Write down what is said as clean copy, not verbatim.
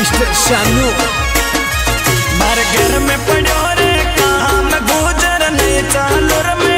Mister Sanu. मार घर में पड़ो रे काम गुजर नहीं चालू रे।